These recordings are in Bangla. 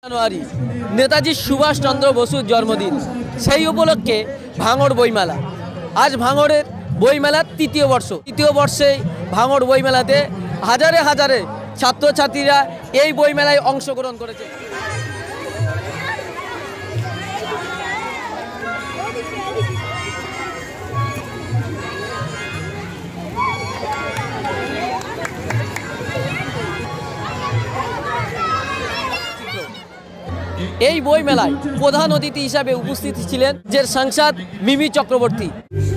জানুয়ারি নেতাজি সুভাষচন্দ্র বসুর জন্মদিন, সেই উপলক্ষে ভাঙড় বইমেলা। আজ ভাঙড়ের বইমেলার তৃতীয় বর্ষে ভাঙড় বইমেলাতে হাজারে হাজারে ছাত্রছাত্রীরা এই বইমেলায় অংশগ্রহণ করেছে। এই বইমেলায় প্রধান অতিথি হিসাবে উপস্থিত ছিলেন যে সাংসদ মিমি চক্রবর্তী।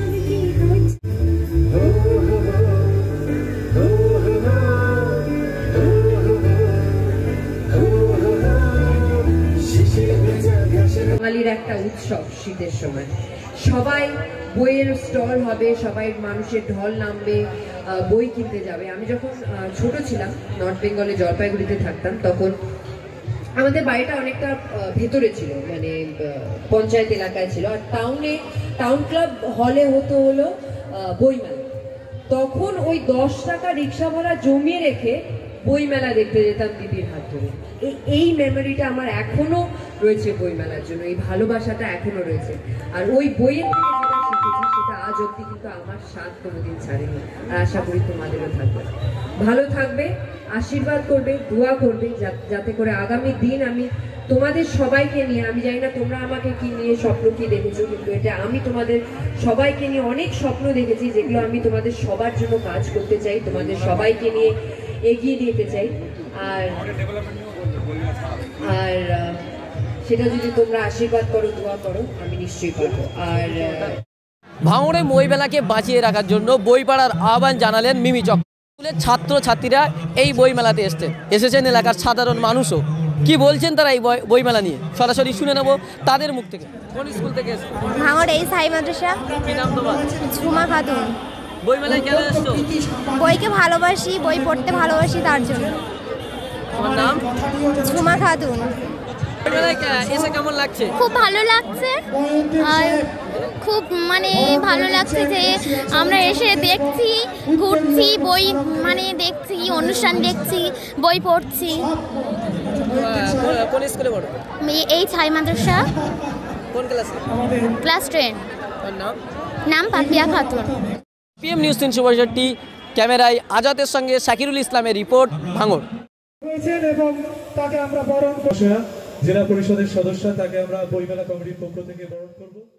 বাঙালির একটা উৎসব শীতের সময়, সবাই বইয়ের স্টল হবে, সবাই মানুষের ঢল নামবে, বই কিনতে যাবে। আমি যখন ছোট ছিলাম, নর্থ বেঙ্গলে জলপাইগুড়িতে থাকতাম, তখন আমাদের বাড়িটা অনেকটা ভেতরে ছিল, মানে পঞ্চায়েত এলাকায় ছিল। আর টাউন ক্লাব হলে হলো বইমেলা। তখন ওই 10 টাকা রিক্সা ভাড়া জমিয়ে রেখে বইমেলা দেখতে যেতাম দিদির হাত ধরে। এই মেমোরিটা আমার এখনো রয়েছে বইমেলার জন্য, এই ভালোবাসাটা এখনো রয়েছে। আর ওই বইয়ের থেকে যেটা শিখেছি সেটা আজ অব্দি কিন্তু আমার স্বাদ কোনোদিন ছাড়েনি। আর আশা করি তোমাদেরও থাকবে। ভালো থাকবে, আশীর্বাদ করবে, দোয়া করবে, যাতে করে আগামী দিন আমি তোমাদের সবাইকে নিয়ে, আমি জানি না তোমরা আমাকে কি নিয়ে স্বপ্ন কি দেখেছো, কিন্তু এটা আমি তোমাদের সবাইকে নিয়ে অনেক স্বপ্ন দেখেছি, যেগুলো আমি তোমাদের সবার জন্য কাজ করতে চাই, তোমাদের সবাইকে নিয়ে এগিয়ে দিতে চাই। আর সেটা যদি তোমরা আশীর্বাদ করো, দোয়া করো, আমি নিশ্চয়ই পারবো। আর ভাঙড়ে বইমেলাকে বাঁচিয়ে রাখার জন্য বই পড়ার আহ্বান জানালেন মিমি চক্রবর্তী। স্কুলের ছাত্রছাত্রীরা এই বইমেলাতে এসেছেন এলাকার সাধারণ মানুষও কি বলছেন তারা এই বইমেলা নিয়ে, সরাসরি শুনে নেব তাদের মুখ থেকে। কোন স্কুল থেকে এসেছো? ভাঙড় এই সাই মাদ্রাসা। কি নাম তোমার? ঝুমা খাতুন। বইমেলায় কেন এসেছো? বইকে ভালোবাসি, বই পড়তে ভালোবাসি, তার জন্য। তোমার নাম? ঝুমা খাতুন। বইমেলায় এসে কেমন লাগছে? খুব ভালো লাগছে, আর খুব ভালো লাগছে যে আমরা এসে দেখছি, ঘুরছি, বই দেখছি, অনুষ্ঠান দেখছি, বই পড়ছি। কোন স্কুলে পড়ো? এই ছাই মাদ্রাসা। কোন ক্লাসে? ক্লাস 10। নাম পাপিয়া খাতুন। PM নিউজ 365 ক্যামেরায় আজাদের সঙ্গে শাকিরুল ইসলামের রিপোর্ট, ভাঙড়। এবং তাকে আমরা বরণ, জেলা পরিষদের সদস্য, তাকে আমরা বইমেলা কমিটির পক্ষ থেকে বরণ করব।